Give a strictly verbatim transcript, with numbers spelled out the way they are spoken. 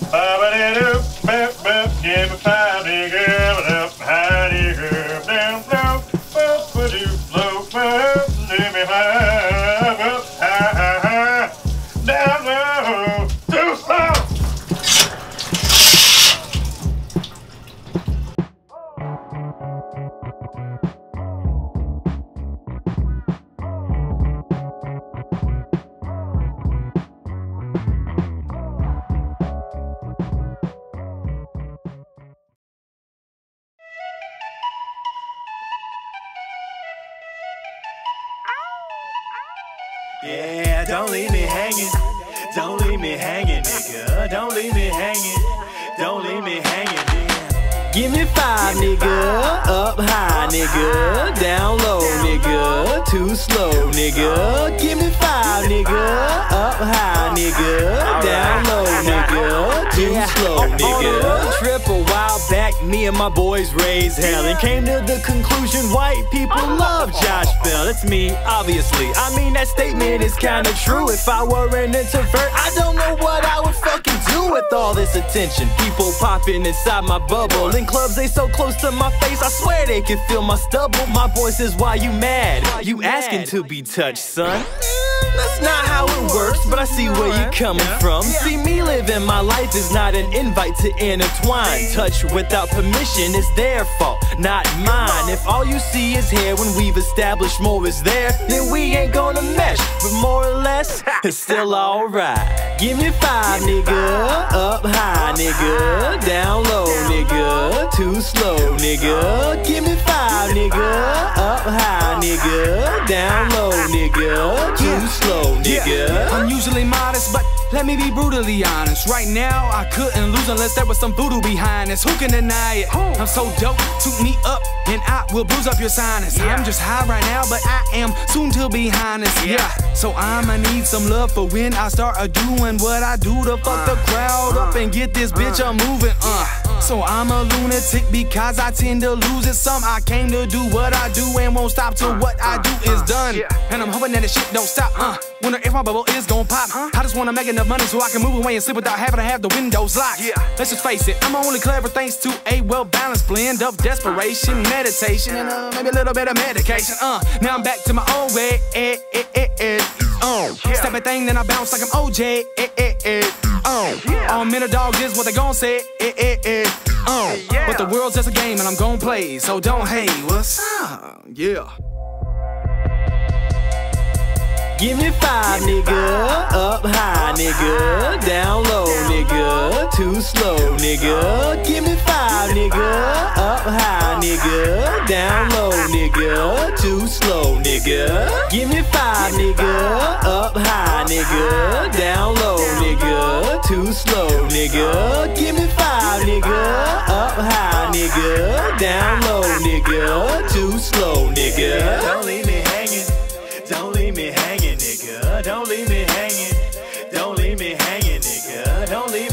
Give me five, nigga, up, high, nigga, down, low, up, put you low, up, give me five, up, high, high, high, down, low, too slow. Yeah, don't leave me hanging. Don't leave me hanging, nigga. Don't leave me hanging. Don't leave me hanging, nigga. Give me five, nigga. Up high, nigga. Down low, nigga. Too slow, nigga. Give me five, nigga. Up high, nigga. Down low, nigga. Too slow, nigga. Trip a while back, me and my boys raised hell and came to the conclusion white people love Josh Bell. It's me, obviously. I mean, that statement is kinda true. If I were an introvert, I don't know what I would fucking do with all this attention. People popping inside my bubble. In clubs, they so close to my face, I swear they can feel my stubble. My boy says, why you mad? You asking to be touched, son? That's not how it works, but I see where you're coming from. See, me living my life is not an invite to intertwine. Touch without permission is their fault, not mine. If all you see is hair when we've established more is there, then we ain't gonna mesh. But more or less, it's still alright. Give me five, nigga. Up high, nigga. Down low, nigga. Too slow, nigga. Give me five, nigga. Up high, nigga. Down low, nigga. Too slow, nigga. I'm usually modest, but let me be brutally honest. Right now, I couldn't lose unless there was some voodoo behind this. Who can deny it? I'm so dope, toot me up, and I will bruise up your sinus. I'm just high right now, but I am soon to be honest. Yeah, so I'ma need some love for when I start a doing what I do to fuck the crowd up and get this bitch a moving. Uh. So I'm a lunatic because I tend to lose it some. I came to do what I do and won't stop till what I do is done. And I'm hoping that the shit don't stop. Uh, wonder if my bubble is gon' pop. I just wanna make enough money so I can move away and sleep without having to have the windows locked. Let's just face it, I'm only clever thanks to a well-balanced blend of desperation, meditation, and uh, maybe a little bit of medication. Uh, now I'm back to my old way. Eh, eh, eh, eh. Uh, step a thing, then I bounce like I'm O J. Eh, eh, eh. Uh, all men are dogs is what they gon' say. Eh, eh, eh. Uh, but the world's just a game and I'm gon' play, so don't hate. What's up? Yeah. Give me five, nigga. Up high, nigga. Down low, nigga. Too slow, nigga. Give me five, nigga. Up high, nigga. Down low, nigga. Too slow, nigga. Give me five, nigga. Up high, nigga. Down low, nigga. Too slow, nigga. Give me five, nigga. Up high, nigga. Down low, nigga. Too slow, nigga. Don't leave me hanging. Don't leave me hanging, nigga. Don't leave me hanging. Don't leave me hanging, nigga. Don't leave